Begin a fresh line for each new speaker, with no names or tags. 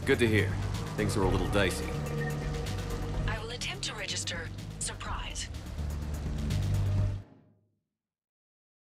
Good to hear. Things are a little dicey.
I will attempt to register